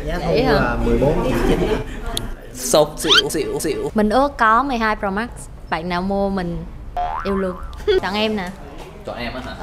Giá thu là 14.9. Sốc xỉu. Mình ước có 12 Pro Max. Bạn nào mua mình yêu luôn. Chọn em nè. Chọn em á hả?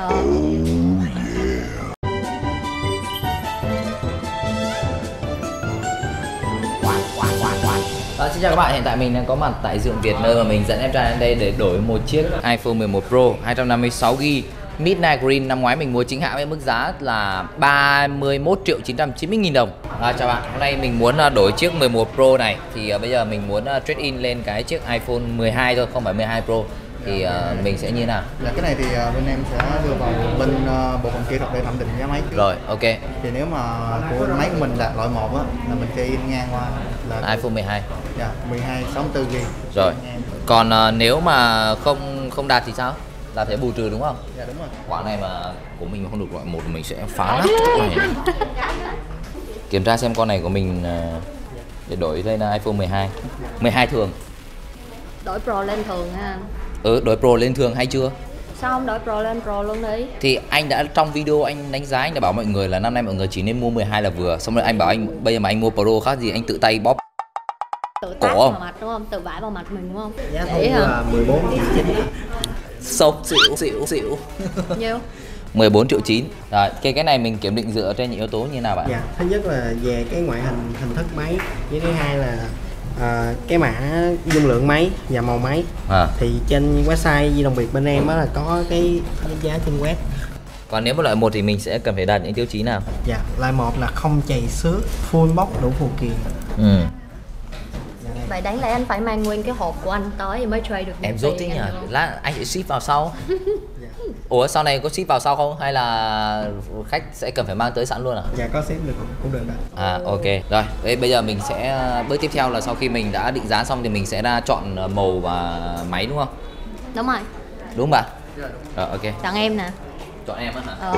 Xin chào các bạn, hiện tại mình đang có mặt tại Dượng Việt, nơi mà mình dẫn em trai đến đây để đổi một chiếc iPhone 11 Pro 256GB Midnight Green. Năm ngoái mình mua chính hãng với mức giá là 31.990.000 đồng. Chào bạn, hôm nay mình muốn đổi chiếc 11 Pro này. Thì bây giờ mình muốn trade in lên cái chiếc iPhone 12 thôi, không phải 12 Pro. Thì mình sẽ như thế nào? Dạ, cái này thì bên em sẽ đưa vào bên bộ phận kỹ thuật để thẩm định giá máy. Rồi, ok. Thì nếu mà của máy của mình là loại 1 á, là mình sẽ in ngang qua là iPhone 12. Dạ, 12 64GB. Rồi. Còn nếu mà không đạt thì sao? Là phải bù trừ đúng không? Dạ đúng rồi. Quả này mà của mình mà không được loại 1 mình sẽ phá nát chỗ này. Kiểm tra xem con này của mình để đổi lên iPhone 12. 12 thường. Đổi Pro lên thường ha. Đổi Pro lên thường hay chưa? Sao không đổi Pro lên Pro luôn đi? Thì anh đã trong video anh đánh giá, anh đã bảo mọi người là năm nay mọi người chỉ nên mua 12 là vừa. Xong rồi anh bảo anh bây giờ mà anh mua Pro khác gì anh tự tay bóp tự cổ tát không? vào mặt đúng không? Tự vãi vào mặt mình đúng không? Giá thu là 14.9. Sốc xỉu. Nhiêu? 14.9 triệu. Rồi, cái này mình kiểm định dựa trên những yếu tố như nào bạn? Dạ, thứ nhất là về cái ngoại hình thức máy, với thứ hai là cái mã dung lượng máy và màu máy. Thì trên website Di Động Việt bên em đó là có cái giá trên web. Còn nếu mà loại 1 thì mình sẽ cần phải đạt những tiêu chí nào? Dạ, loại 1 là không chày xước, full box đủ phụ kiện. Vậy đáng lẽ anh phải mang nguyên cái hộp của anh tới thì mới trade được. Em dốt thế nhỉ? Lát anh sẽ ship vào sau. Ủa sau này có ship vào sau không? Hay là khách sẽ cần phải mang tới sẵn luôn à? Dạ có ship được cũng được ạ. Ok. Rồi, bây giờ mình sẽ bước tiếp theo là sau khi mình đã định giá xong thì mình sẽ ra chọn màu và máy đúng không? Đúng rồi. Đúng bà? Rồi, ok. Chọn em nè. Chọn em á hả?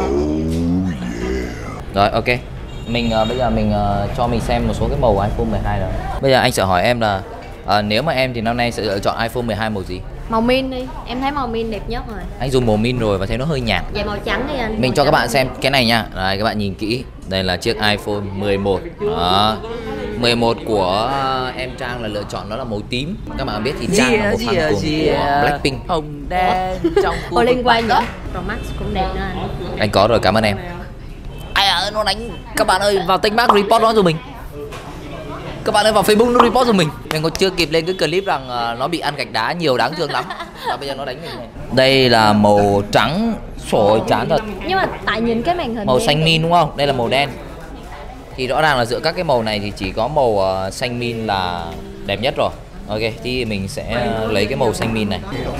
Rồi, ok. Mình bây giờ mình cho mình xem một số cái màu iPhone 12 rồi. Bây giờ anh sẽ hỏi em là nếu mà em thì năm nay sẽ lựa chọn iPhone 12 màu gì? Màu min đi, em thấy màu min đẹp nhất rồi. Anh dùng màu min rồi và thấy nó hơi nhạt. Vậy màu trắng đi anh. Mình cho các bạn xem cái này nha. Đây, các bạn nhìn kỹ. Đây là chiếc iPhone 11. Đó. 11 của em Trang là lựa chọn đó là màu tím. Các bạn biết thì Trang là một fan cuồng của Blackpink. Hồng đen trong khu liên quan nữa. Pro Max cũng đẹp nữa anh. Anh có rồi, cảm ơn em. Ai à, nó đánh. Các bạn ơi, vào Tênh Bác report nó rồi mình. Các bạn ơi, vào Facebook nó report rồi mình. Mình còn chưa kịp lên cái clip rằng nó bị ăn gạch đá nhiều đáng thương lắm. Và bây giờ nó đánh mình này. Đây là màu trắng, sổi chán thật. Nhưng mà tại nhìn cái màn hình màu xanh min đúng không? Đây là màu đen. Thì rõ ràng là giữa các cái màu này thì chỉ có màu xanh min là đẹp nhất rồi. Ok, thì mình sẽ lấy cái màu xanh min này.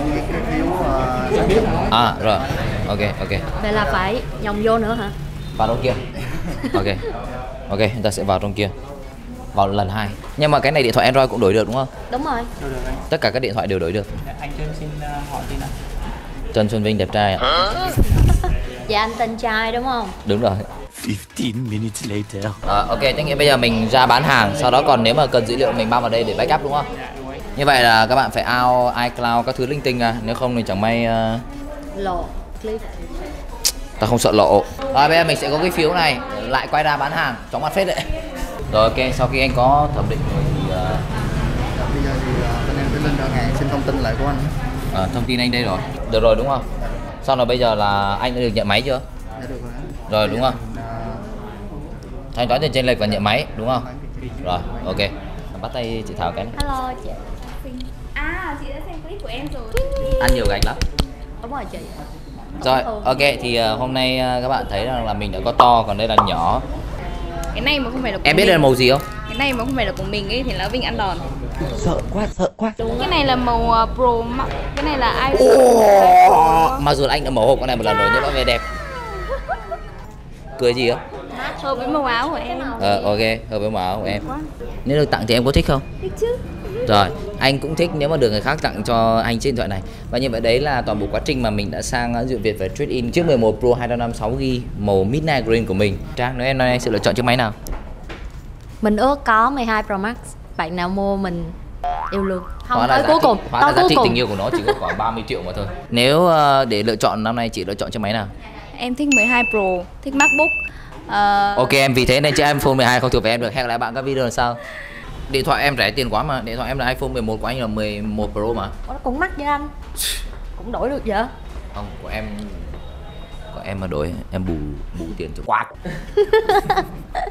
Rồi. Ok. Vậy là phải nhồng vô nữa hả? Vào trong kia. Ok, chúng ta sẽ vào trong kia. Vào lần 2. Nhưng mà cái này điện thoại Android cũng đổi được đúng không? Đúng rồi. Tất cả các điện thoại đều đổi được. Anh Trân xin hỏi tin ạ. Trần Xuân Vinh đẹp trai ạ. Dạ anh tên trai đúng không? Đúng rồi. 15 minutes later. Ok, tức nghĩa bây giờ mình ra bán hàng, sau đó còn nếu mà cần dữ liệu mình bao vào đây để backup đúng không? Như vậy là các bạn phải out iCloud các thứ linh tinh ra, nếu không thì chẳng may lộ clip. Ta không sợ lộ. Rồi bây giờ mình sẽ có cái phiếu này, lại quay ra bán hàng, chóng mặt phết đấy. Rồi ok, sau khi anh có thẩm định rồi thì bây giờ thì bên em sẽ lên đơn hàng xin thông tin lại của anh. Thông tin anh đây rồi. Được rồi đúng không? Sau rồi bây giờ là anh đã được nhận máy chưa? Dạ được rồi. Rồi đúng không? Thanh toán tiền chênh lệch và nhận máy đúng không? Rồi, ok. Bắt tay chị Thảo cái này. Hello chị. Chị đã xem clip của em rồi. Ăn nhiều gạch lắm. Đúng rồi chị. Rồi, ok thì hôm nay các bạn thấy rằng là mình đã có to, còn đây là nhỏ. Cái này mà không phải là của Em biết đây là màu gì không? Cái này mà không phải là của mình ấy thì là Vinh ăn đòn. Sợ quá. Đúng. Cái này là màu Pro Max. Cái này là iPhone. Mặc dù là anh đã mở hộp con này một lần rồi nhưng vẫn về đẹp. Cười gì không? Hợp với màu áo của em. Ok, hợp với màu áo của em. Nếu được tặng thì em có thích không? Thích chứ. Rồi, anh cũng thích nếu mà được người khác tặng cho anh chiếc điện thoại này. Và như vậy đấy là toàn bộ quá trình mà mình đã sang Dượng Việt và trade in chiếc 11 Pro 256GB màu Midnight Green của mình. Trang, nếu em nói anh sẽ lựa chọn chiếc máy nào? Mình ước có 12 Pro Max. Bạn nào mua mình yêu luôn. Không, tới cuối cùng. Hóa ra giá trị tình yêu của nó chỉ có khoảng 30 triệu mà thôi. Nếu để lựa chọn năm nay chị lựa chọn chiếc máy nào? Em thích 12 Pro, thích MacBook. Ok em, vì thế nên chiếc iPhone 12 không thuộc về em được. Hẹn gặp lại bạn các video lần sau. Điện thoại em rẻ tiền quá mà, điện thoại em là iPhone 11 của anh là 11 Pro mà. Nó cũng mắc với anh. Cũng đổi được vậy. Không, của em mà đổi em bù tiền cho quát.